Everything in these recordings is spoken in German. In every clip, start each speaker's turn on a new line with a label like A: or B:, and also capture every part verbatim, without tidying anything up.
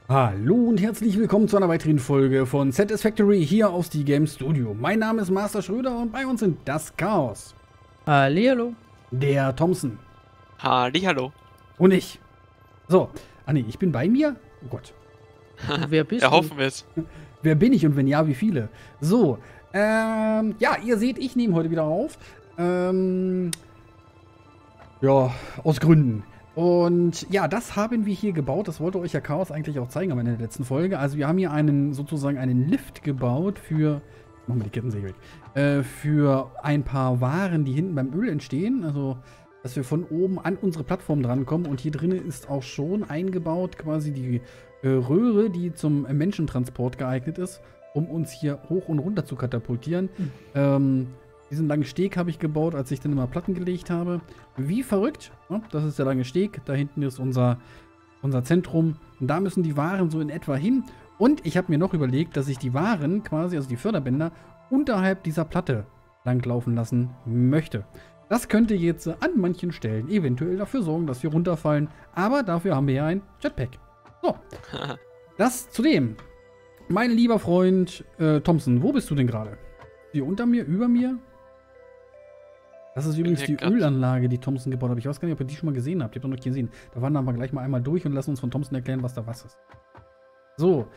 A: Hallo und herzlich willkommen zu einer weiteren Folge von Satisfactory hier aus die Game Studio. Mein Name ist Master Schröder und bei uns sind das Chaos,
B: Hallihallo.
A: der Thompson
C: Hallihallo.
A: und ich. So, ah nee, ich bin bei mir? Oh Gott.
B: Wer bist
C: ja,
B: du?
C: hoffen wir es.
A: Wer bin ich und wenn ja, wie viele? So, ähm, ja, ihr seht, ich nehme heute wieder auf. Ähm, ja, aus Gründen. Und ja, das haben wir hier gebaut. Das wollte euch ja Chaos eigentlich auch zeigen am Ende der letzten Folge. Also wir haben hier einen, sozusagen einen Lift gebaut für, machen wir die Kettensäge weg, äh, für ein paar Waren, die hinten beim Öl entstehen. Also, dass wir von oben an unsere Plattform drankommen. Und hier drinnen ist auch schon eingebaut quasi die äh, Röhre, die zum Menschentransport geeignet ist, um uns hier hoch und runter zu katapultieren. Mhm. Ähm, Diesen langen Steg habe ich gebaut, als ich dann immer Platten gelegt habe. Wie verrückt. Ne? Das ist der lange Steg. Da hinten ist unser, unser Zentrum. Und da müssen die Waren so in etwa hin. Und ich habe mir noch überlegt, dass ich die Waren quasi, also die Förderbänder, unterhalb dieser Platte langlaufen lassen möchte. Das könnte jetzt an manchen Stellen eventuell dafür sorgen, dass wir runterfallen. Aber dafür haben wir ja ein Jetpack. So. Das zudem. Mein lieber Freund äh, Thompson, wo bist du denn gerade? Hier unter mir, über mir? Das ist übrigens die Ölanlage, die Thompson gebaut hat. Ich weiß gar nicht, ob ihr die schon mal gesehen habt. Ihr habt doch noch nicht gesehen. Da wandern wir gleich mal einmal durch und lassen uns von Thompson erklären, was da was ist. So.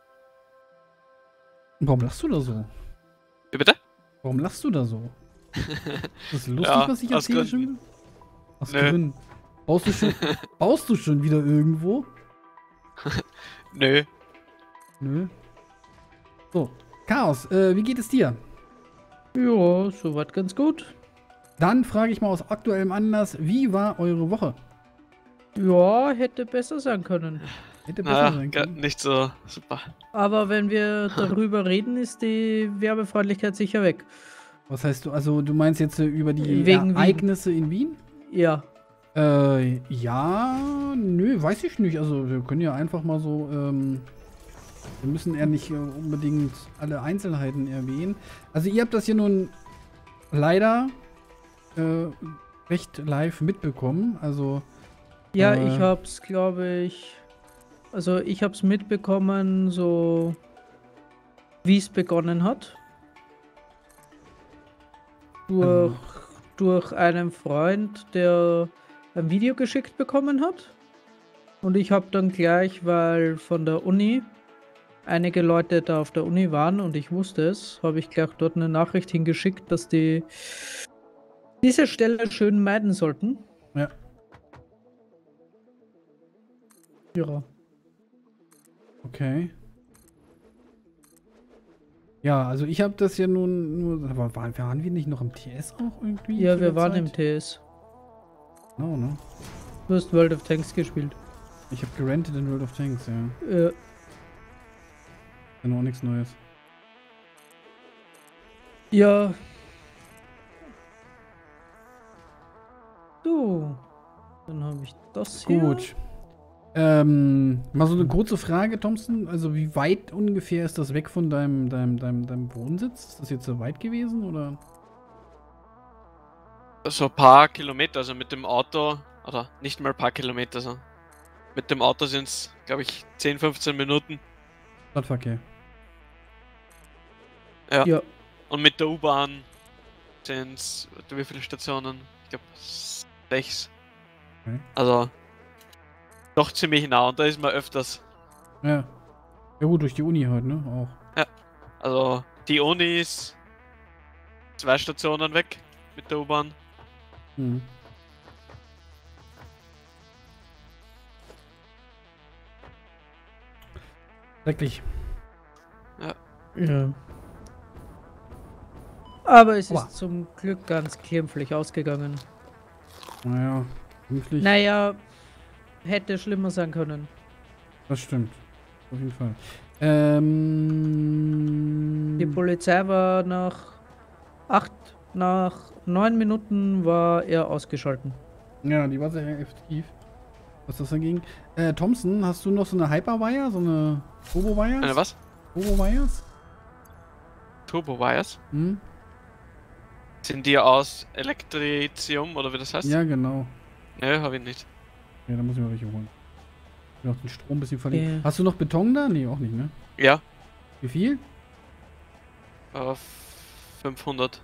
A: Warum lachst du da so?
C: Wie bitte?
A: Warum lachst du da so? Ist das lustig,
C: ja,
A: was ich
C: aus
A: erzähle
C: Gründen.
A: schon? Aus
C: Nö.
A: Gründen. Baust du, schon, baust du schon wieder irgendwo?
C: Nö.
A: Nö. So. Chaos, äh, wie geht es dir?
B: Ja, soweit ganz gut.
A: Dann frage ich mal aus aktuellem Anlass, wie war eure Woche?
B: Ja, hätte besser sein können.
A: Hätte besser
C: Naja,
A: sein
C: ge-
A: können.
C: nicht so super.
B: Aber wenn wir darüber reden, ist die Werbefreundlichkeit sicher weg.
A: Was heißt du? Also du meinst jetzt äh, über die
B: Wegen
A: Ereignisse in Wien?
B: Ja.
A: Äh, ja, nö, weiß ich nicht. Also wir können ja einfach mal so, ähm, wir müssen ja nicht äh, unbedingt alle Einzelheiten erwähnen. Also ihr habt das hier nun leider äh, recht live mitbekommen. Also
B: Ja,
A: äh,
B: ich hab's, glaube ich. Also ich hab's mitbekommen, so wie es begonnen hat. Durch,
A: Also.
B: durch einen Freund, der ein Video geschickt bekommen hat. Und ich habe dann gleich, weil von der Uni einige Leute da auf der Uni waren und ich wusste es, habe ich gleich dort eine Nachricht hingeschickt, dass die diese Stelle schön meiden sollten.
A: Ja.
B: Ja.
A: Okay. Ja, also ich habe das ja nun nur. Aber waren, waren wir nicht noch im T S auch irgendwie?
B: Ja,
A: zu
B: wir
A: der
B: waren
A: Zeit?
B: im T S.
A: No, ne?
B: Du hast World of Tanks gespielt.
A: Ich habe gerentet in World of Tanks, ja.
B: Äh,
A: Genau, nichts Neues.
B: ja. So. Dann habe ich das hier.
A: Gut. Ähm, mal so eine kurze Frage, Thompson. Also wie weit ungefähr ist das weg von deinem, deinem, deinem, deinem Wohnsitz? Ist das jetzt so weit gewesen, oder?
C: So ein paar Kilometer, also mit dem Auto, oder nicht mal ein paar Kilometer, so. Mit dem Auto sind es, glaube ich, zehn, fünfzehn Minuten.
A: Stadtverkehr.
C: Ja.
B: Ja.
C: Und mit der U-Bahn sind es, wie viele Stationen? Ich glaube, sechs.
A: Okay.
C: Also, doch ziemlich nah und da ist man öfters.
A: Ja. Ja gut, durch die Uni halt, ne? Auch.
C: Also, die Uni ist zwei Stationen weg mit der U-Bahn.
A: Mhm. Schrecklich.
B: Ja. Aber es
A: Aua.
B: ist zum Glück ganz glimpflich ausgegangen.
A: Naja, glimpflich.
B: Naja, hätte schlimmer sein können.
A: Das stimmt. Auf jeden Fall. Ähm.
B: Die Polizei war nach acht, nach neun Minuten war er ausgeschalten.
A: Ja, die war sehr effektiv. Was das dagegen? Äh, Thompson, hast du noch so eine Hyperwire? So eine Turbo-Wires?
C: Eine was?
A: Turbo-Wires?
C: Turbo-Wires?
A: Hm?
C: Sind die aus Elektrizium oder wie das heißt?
A: Ja, genau.
C: Nö, habe ich nicht.
A: Ja, da muss ich mal welche holen. Noch den Strom ein bisschen verlegen.
B: Ja.
A: Hast du noch Beton da? Nee, auch nicht, ne?
C: Ja,
A: Wie viel?
C: äh, fünfhundert.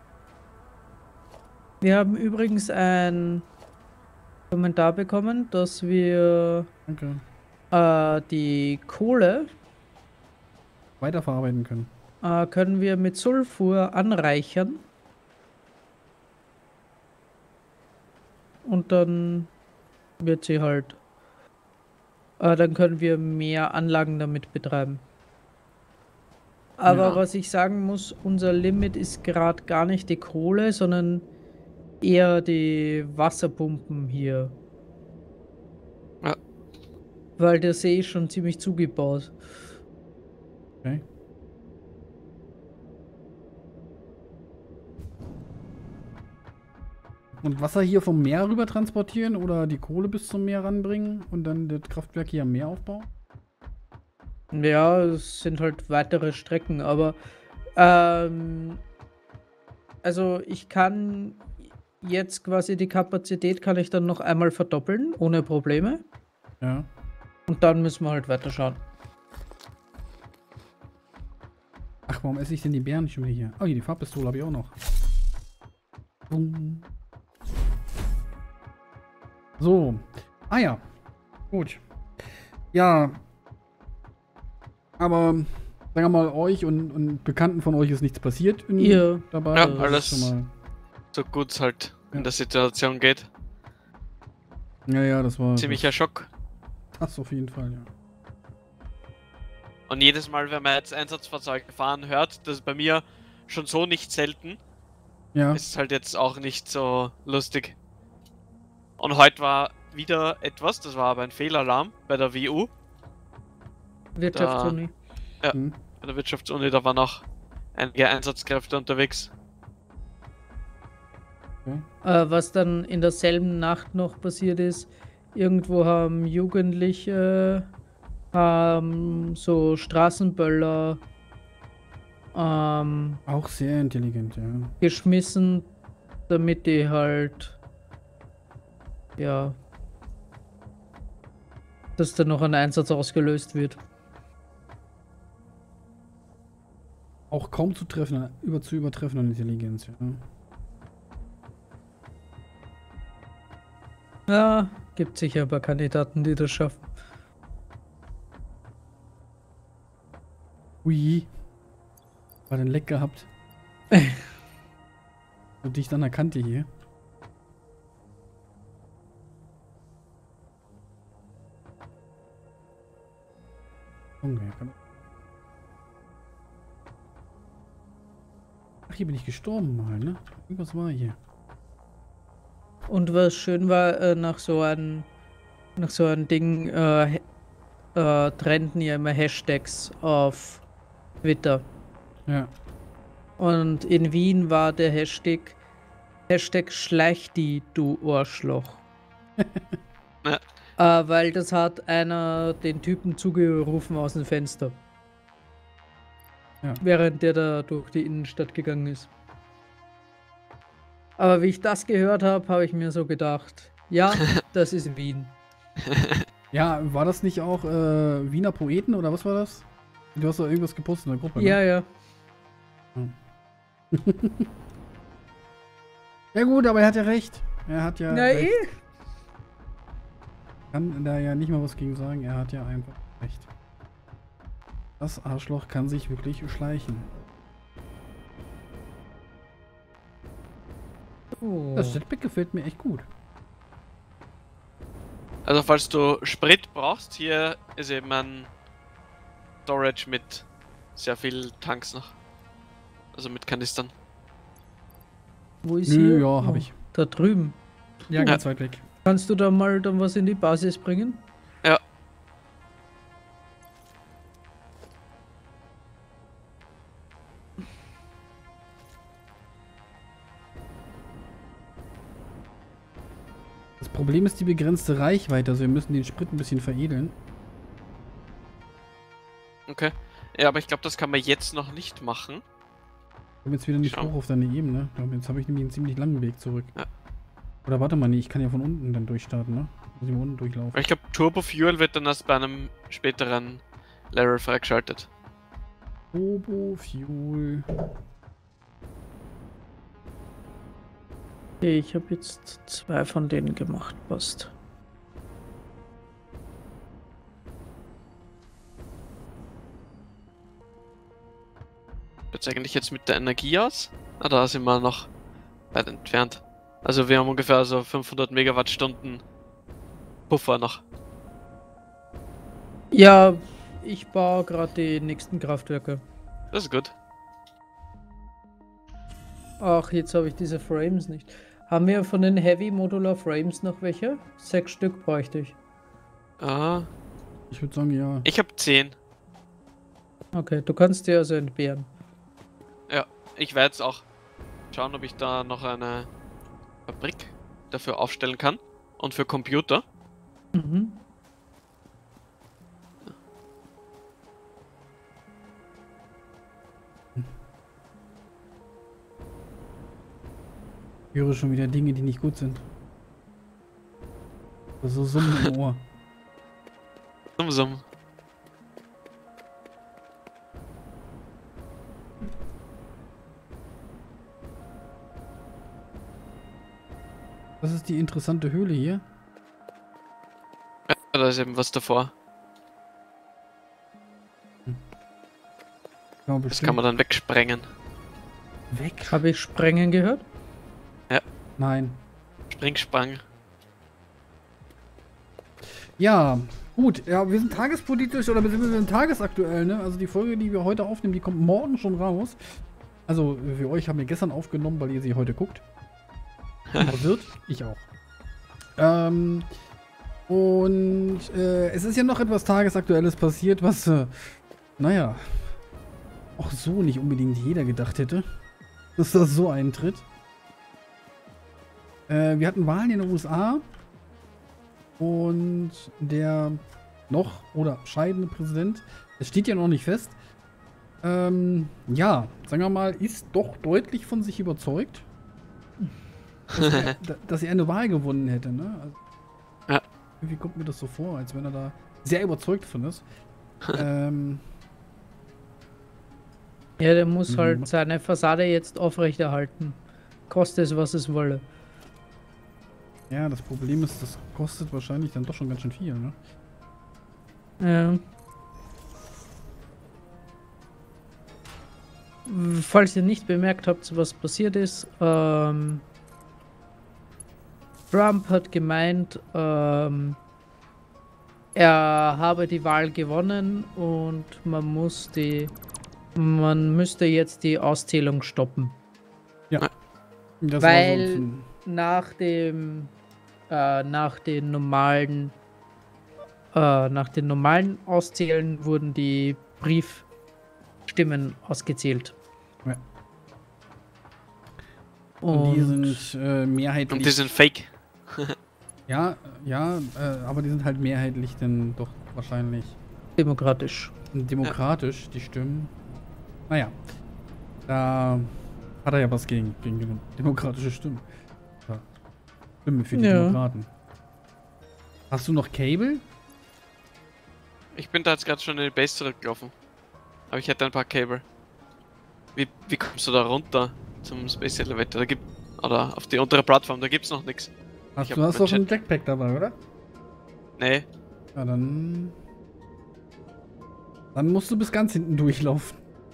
B: Wir haben übrigens einen Kommentar bekommen, dass wir
A: Danke.
B: äh, die Kohle
A: Weiterverarbeiten können.
B: äh, können wir mit Sulfur anreichern. Und dann wird sie halt. Äh, dann können wir mehr Anlagen damit betreiben. Aber
C: Ja.
B: was ich sagen muss, unser Limit ist gerade gar nicht die Kohle, sondern eher die Wasserpumpen hier.
C: Ja.
B: Weil der See ist schon ziemlich zugebaut.
A: Okay. Und Wasser hier vom Meer rüber transportieren oder die Kohle bis zum Meer ranbringen und dann das Kraftwerk hier am Meer aufbauen?
B: Ja, es sind halt weitere Strecken, aber ähm, also ich kann jetzt quasi die Kapazität kann ich dann noch einmal verdoppeln, ohne Probleme.
A: Ja.
B: Und dann müssen wir halt weiter schauen.
A: Ach, warum esse ich denn die Beeren schon wieder hier? Oh, hier, die Farbpistole habe ich auch noch. Bum. So. Ah ja. Gut. Ja. Aber, sagen wir mal, euch und, und Bekannten von euch ist nichts passiert in,
B: Ihr.
A: dabei.
C: Ja,
A: Das ist
C: alles.
A: schon mal-
C: So gut es halt
A: Ja.
C: in der Situation geht.
A: Ja, ja, das war
C: Ziemlicher Schock.
A: das auf jeden Fall, ja.
C: Und jedes Mal, wenn man jetzt Einsatzfahrzeuge fahren hört, das ist bei mir schon so nicht selten,
A: Ja,
C: ist halt jetzt auch nicht so lustig. Und heute war wieder etwas, das war aber ein Fehlalarm bei der W U,
B: Wirtschaftsuni.
A: hm.
C: bei der Wirtschaftsuni, da waren auch einige Einsatzkräfte unterwegs.
B: Äh, was dann in derselben Nacht noch passiert ist, irgendwo haben Jugendliche ähm, so Straßenböller ähm,
A: Auch sehr intelligent, ja.
B: geschmissen, damit die halt, ja, dass dann noch ein Einsatz ausgelöst wird.
A: Auch kaum zu treffen, über zu übertreffen an Intelligenz, ja.
B: Ja, gibt sicher ein paar Kandidaten, die das schaffen.
A: Ui. War den Leck gehabt. Und dich dann erkannte hier. Junge, kann- Ach, hier bin ich gestorben mal, ne? Irgendwas war hier.
B: Und was schön war, äh, nach so einem nach so einem Ding äh, äh, trennten ja immer Hashtags auf Twitter.
A: Ja.
B: Und in Wien war der Hashtag Hashtag Schleich die, du Arschloch.
C: Ja.
B: Äh, weil das hat einer den Typen zugerufen aus dem Fenster.
A: Ja.
B: Während der da durch die Innenstadt gegangen ist. Aber wie ich das gehört habe, habe ich mir so gedacht, ja, das ist Wien.
A: Ja, war das nicht auch äh, Wiener Poeten oder was war das? Du hast doch irgendwas gepostet in der Gruppe, ne?
B: Ja, ja.
A: Ja gut, aber er hat ja recht. Er hat ja
B: Na
A: recht.
B: eh.
A: Kann da ja nicht mal was gegen sagen. Er hat ja einfach recht. Das Arschloch kann sich wirklich schleichen.
B: Oh.
A: Das Jetpack gefällt mir echt gut.
C: Also falls du Sprit brauchst, hier ist eben ein Storage mit sehr viel Tanks noch. Also mit Kanistern.
B: Wo ist
A: Nö,
B: hier?
A: ja,
B: Oh,
A: hab ich.
B: Da drüben.
A: Ja, ganz weit weg.
B: Kannst du da mal dann was in die Basis bringen?
C: Ja.
A: Das Problem ist die begrenzte Reichweite. Also wir müssen den Sprit ein bisschen veredeln.
C: Okay. Ja, aber ich glaube, das kann man jetzt noch nicht machen.
A: Ich komme jetzt wieder nicht
C: Schau.
A: hoch auf deine Ebene. Jetzt habe ich nämlich einen ziemlich langen Weg zurück.
C: Ja.
A: Oder warte mal, nee, ich kann ja von unten dann durchstarten, ne? Muss ich mal unten durchlaufen.
C: Ich glaube, Turbo Fuel wird dann erst bei einem späteren Level freigeschaltet.
A: Turbo Fuel.
B: Okay, ich habe jetzt zwei von denen gemacht, passt.
C: Jetzt eigentlich jetzt mit der Energie aus? Ah, da sind wir noch weit entfernt. Also wir haben ungefähr so fünfhundert Megawattstunden Puffer noch.
B: Ja, ich baue gerade die nächsten Kraftwerke.
C: Das ist gut.
B: Ach, jetzt habe ich diese Frames nicht. Haben wir von den Heavy Modular Frames noch welche? Sechs Stück bräuchte ich.
C: Ah,
A: Ich würde sagen, ja.
C: ich habe zehn.
B: Okay, du kannst dir also entbehren.
C: Ja, ich werde jetzt auch schauen, ob ich da noch eine Fabrik dafür aufstellen kann. Und für Computer.
B: Mhm.
A: Ich höre schon wieder Dinge, die nicht gut sind. So Summen im Ohr.
C: Summ, summ.
A: Das ist die interessante Höhle hier.
C: Ja, da ist eben was davor.
A: Ja,
C: Das kann man dann wegsprengen.
A: weg.
B: Habe ich Sprengen gehört?
A: Nein.
C: Springsprang.
A: Ja, gut. Ja, wir sind tagespolitisch oder beziehungsweise wir sind tagesaktuell, ne? Also die Folge, die wir heute aufnehmen, die kommt morgen schon raus. Also für euch haben wir gestern aufgenommen, weil ihr sie heute guckt. Oder wird. Ich auch. Ähm, und äh, es ist ja noch etwas Tagesaktuelles passiert, was, äh, naja, auch so nicht unbedingt jeder gedacht hätte, dass das so eintritt. Äh, wir hatten Wahlen in den U S A und der noch oder scheidende Präsident, das steht ja noch nicht fest, ähm, ja, sagen wir mal, ist doch deutlich von sich überzeugt, dass er, dass er eine Wahl gewonnen hätte, ne? Also,
C: Ja.
A: irgendwie kommt mir das so vor, als wenn er da sehr überzeugt von ist. ähm,
B: Ja, der muss
A: Mhm.
B: halt seine Fassade jetzt aufrechterhalten. Koste es, was es wolle.
A: ja, das Problem ist, das kostet wahrscheinlich dann doch schon ganz schön viel, ne?
B: Ja. Falls ihr nicht bemerkt habt, was passiert ist, ähm, Trump hat gemeint, ähm, er habe die Wahl gewonnen und man muss die, man müsste jetzt die Auszählung stoppen.
A: Das
B: Weil-
A: war so ein,
B: Nach dem, äh, nach den normalen, äh, nach den normalen Auszählen wurden die Briefstimmen ausgezählt.
A: Ja.
B: Und,
A: und die sind äh, mehrheitlich.
C: Und die sind fake.
A: Ja, ja, äh, aber die sind halt mehrheitlich dann doch wahrscheinlich
B: demokratisch.
A: demokratisch, die Stimmen. Naja, da hat er ja was gegen, gegen dem- demokratische Stimmen. Ja. Stimmen für die
B: Ja.
A: Demokraten. Hast du noch Cable?
C: Ich bin da jetzt gerade schon in die Base zurückgelaufen. Aber ich hätte ein paar Cable. Wie, wie kommst du da runter zum Space Elevator? Da gibt, oder auf die untere Plattform, da gibt's noch nichts.
A: Hast,
C: Ich
A: du
C: hab
A: hast
C: mein
A: doch einen Jetpack dabei, oder?
C: Nee,
A: Ja, dann. Dann musst du bis ganz hinten durchlaufen.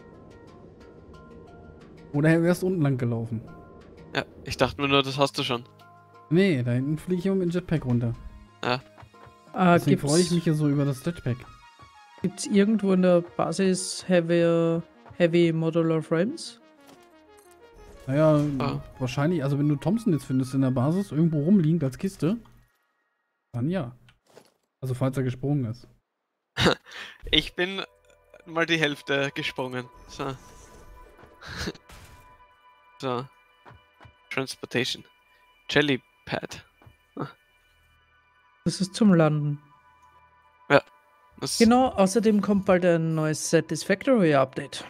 A: Oder wärst unten lang gelaufen.
C: ja, ich dachte mir nur, das hast du schon.
A: Nee, da hinten fliege ich immer mit dem Jetpack runter.
B: Äh,
A: Deswegen freue ich
B: gibt's,
A: mich hier so über das Jetpack.
B: gibt's irgendwo in der Basis Heavy, Heavy Modular Frames?
A: Naja,
C: Ah.
A: wahrscheinlich, also wenn du Thompson jetzt findest in der Basis, irgendwo rumliegend als Kiste, dann ja. Also falls er gesprungen ist.
C: Ich bin mal die Hälfte gesprungen. So. So. Transportation. Jellypad.
B: Das ist zum Landen.
C: Das
B: Genau, außerdem kommt bald ein neues Satisfactory Update.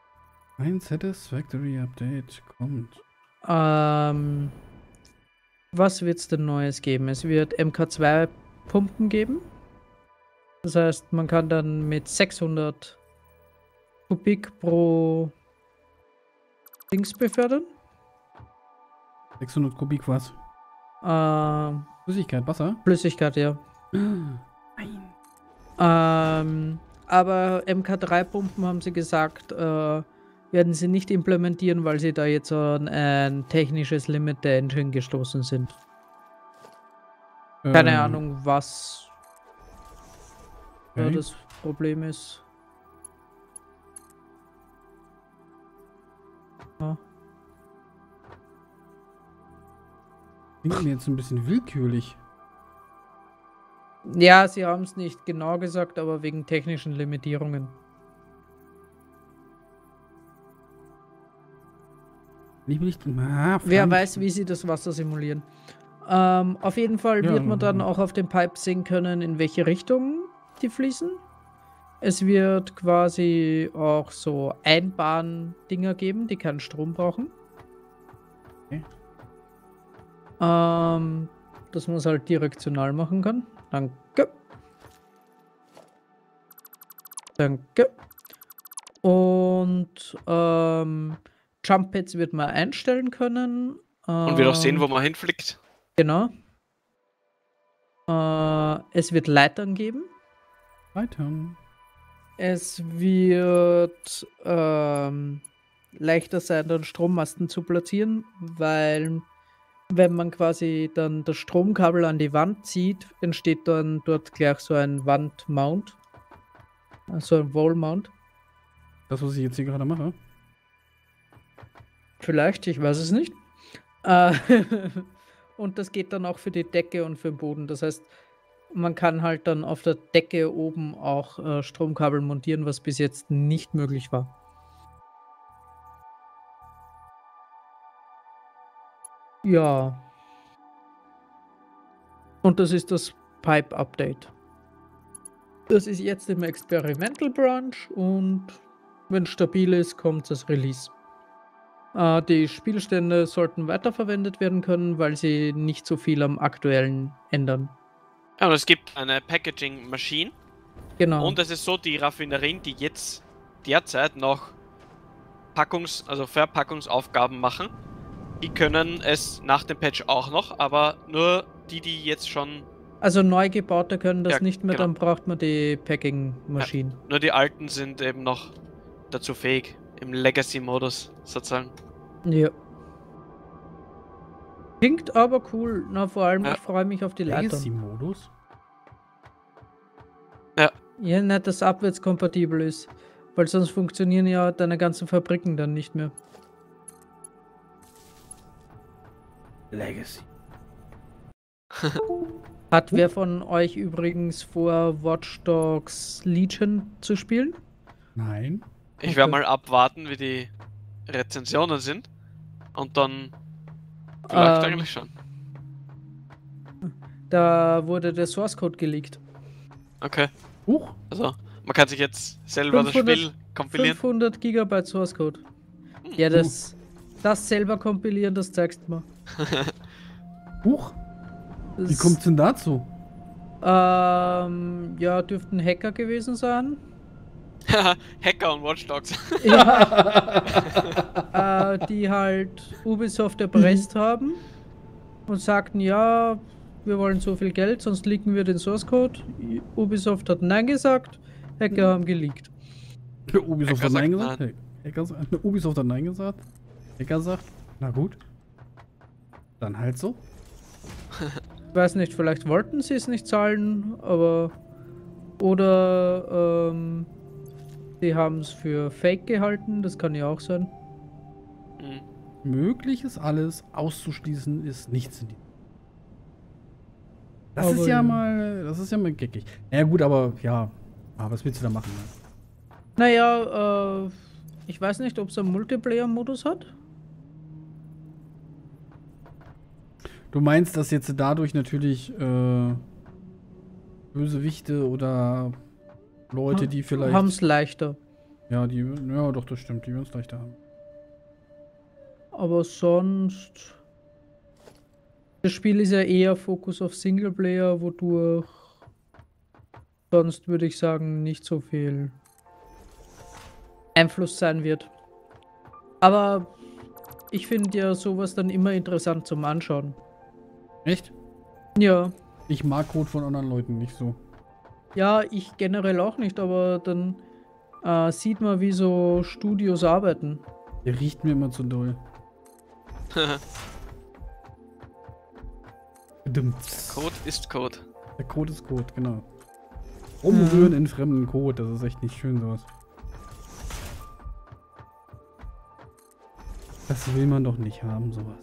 A: Ein Satisfactory Update kommt.
B: Ähm, Was wird es denn Neues geben? Es wird M K zwei Pumpen geben. Das heißt, man kann dann mit sechshundert Kubik pro Dings befördern.
A: sechshundert Kubik was?
B: Äh,
A: Flüssigkeit, Wasser?
B: Flüssigkeit, ja.
A: Nein.
B: Ähm, aber M K drei Pumpen, haben sie gesagt, äh, werden sie nicht implementieren, weil sie da jetzt an ein technisches Limit der Engine gestoßen sind. Keine
A: Ähm,
B: Ahnung, was da
A: okay.
B: das Problem ist. Ja.
A: Klingt mir jetzt ein bisschen willkürlich.
B: Ja, sie haben es nicht genau gesagt, aber wegen technischen Limitierungen.
A: Ich will nicht. Ah,
B: Wer
A: Frank.
B: weiß, wie sie das Wasser simulieren. Ähm, auf jeden Fall
A: Ja,
B: wird man dann
A: ja.
B: auch auf dem Pipe sehen können, in welche Richtung die fließen. Es wird quasi auch so Einbahn-Dinger geben, die keinen Strom brauchen.
A: Okay.
B: Ähm, dass man es halt direktional machen kann. Danke. Danke. Und ähm, Jump Pads wird man einstellen können.
C: Und wir auch sehen,
B: Ähm,
C: wo man hinfliegt.
B: Genau. Äh, es wird Leitern geben.
A: Weiter.
B: Es wird ähm, leichter sein, dann Strommasten zu platzieren, weil wenn man quasi dann das Stromkabel an die Wand zieht, entsteht dann dort gleich so ein Wandmount. Also ein Wallmount.
A: Das, was ich jetzt hier gerade mache.
B: Vielleicht, ich weiß es nicht. Äh, und das geht dann auch für die Decke und für den Boden. Das heißt, man kann halt dann auf der Decke oben auch äh, Stromkabel montieren, was bis jetzt nicht möglich war. Ja. Und das ist das Pipe-Update. Das ist jetzt im Experimental Branch und wenn es stabil ist, kommt das Release. Äh, die Spielstände sollten weiterverwendet werden können, weil sie nicht so viel am aktuellen ändern.
C: Ja, und es gibt eine Packaging Machine.
B: Genau.
C: Und es ist so, die Raffinerien, die jetzt derzeit noch Packungs-, also Verpackungsaufgaben machen, die können es nach dem Patch auch noch, aber nur die, die jetzt schon,
B: Also neu gebaute können das
C: Ja,
B: nicht mehr,
C: genau.
B: dann braucht man die Packing-Maschinen.
C: nur die alten sind eben noch dazu fähig, im Legacy-Modus sozusagen.
B: Ja. Klingt aber cool. Na, vor allem,
C: Ja.
B: ich freue mich auf die Leitern.
A: Legacy-Modus?
B: Ja, nicht, dass abwärtskompatibel ist. Weil sonst funktionieren ja deine ganzen Fabriken dann nicht mehr.
A: Legacy.
B: Hat wer von euch übrigens vor, Watch Dogs Legion zu spielen?
A: Nein.
C: Ich werde
B: Okay.
C: mal abwarten, wie die Rezensionen sind. Und dann vielleicht
B: Ähm,
C: eigentlich schon.
B: Da wurde der Source Code geleakt.
C: Okay.
A: Huch.
C: Also, man kann sich jetzt selber das
B: fünfhundert
C: Spiel kompilieren.
B: fünfhundert Gigabyte Source Code. Ja, das, das selber kompilieren, das zeigst du mal.
A: Huch.
B: Das,
A: Wie kommt's denn dazu?
B: Ähm, ja, dürften Hacker gewesen sein.
C: Hacker und Watch Dogs.
B: äh, die halt Ubisoft erpresst haben und sagten, ja, wir wollen so viel Geld, sonst leaken wir den Source Code. Ubisoft hat Nein gesagt, Hacker haben geleakt.
A: Ubisoft
C: Hacker
A: hat Nein
C: sagt
A: gesagt. Hacker, sagt- Ubisoft hat Nein gesagt. Hacker sagt, na gut. Dann halt so.
B: Ich weiß nicht, vielleicht wollten sie es nicht zahlen, aber oder ähm, sie haben es für Fake gehalten, das kann ja auch sein.
C: Hm.
A: Möglich ist alles, auszuschließen ist nichts in die. Das
B: Aber
A: ist ja
B: ja.
A: mal, das ist ja mal geckig. Ja gut, aber ja, aber was willst du da machen? Ne?
B: Naja, äh, ich weiß nicht, ob es einen Multiplayer-Modus hat.
A: Du meinst, dass jetzt dadurch natürlich äh, Bösewichte oder Leute, die vielleicht...
B: Haben es leichter.
A: Ja, die, ja doch, das stimmt, die würden es leichter haben.
B: Aber sonst Das Spiel ist ja eher Fokus auf Singleplayer, wodurch sonst würde ich sagen nicht so viel Einfluss sein wird. Aber ich finde ja sowas dann immer interessant zum Anschauen.
A: Echt?
B: Ja.
A: Ich mag Code von anderen Leuten nicht so.
B: Ja, ich generell auch nicht, aber dann äh, sieht man, wie so Studios arbeiten.
A: Der riecht mir immer zu doll. Bedimmt.
C: Code ist Code.
A: Der Code ist Code, genau. Rumrühren in fremden Code, das ist echt nicht schön sowas. Das will man doch nicht haben, sowas.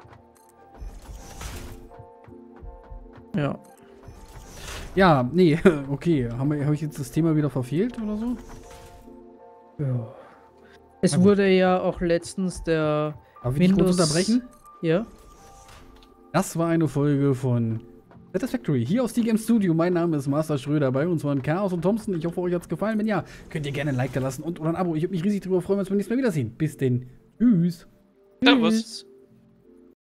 B: Ja.
A: Ja, nee, okay. Habe hab ich jetzt das Thema wieder verfehlt oder so?
B: Ja. Es
A: Na gut.
B: wurde ja auch letztens der
A: Darf ich dich kurz
B: Windows...
A: unterbrechen?
B: Ja.
A: Das war eine Folge von Satisfactory hier aus T G M Studio. Mein Name ist Master Schröder, bei uns waren Chaos und Thompson. Ich hoffe, euch hat es gefallen. Wenn ja, könnt ihr gerne ein Like da lassen und oder ein Abo. Ich würde mich riesig darüber freuen, wenn wir uns beim nächsten Mal wiedersehen. Bis denn. Tschüss.
C: Servus.
B: Tschüss.